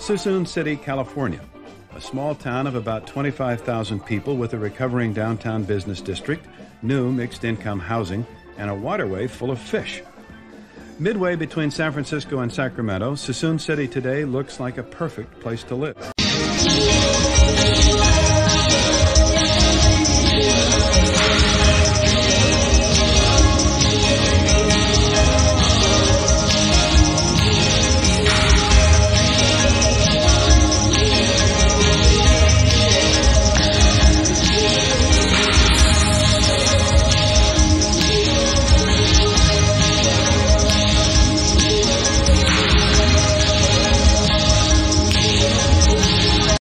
Suisun City, California, a small town of about 25,000 people with a recovering downtown business district, new mixed-income housing, and a waterway full of fish. Midway between San Francisco and Sacramento, Suisun City today looks like a perfect place to live.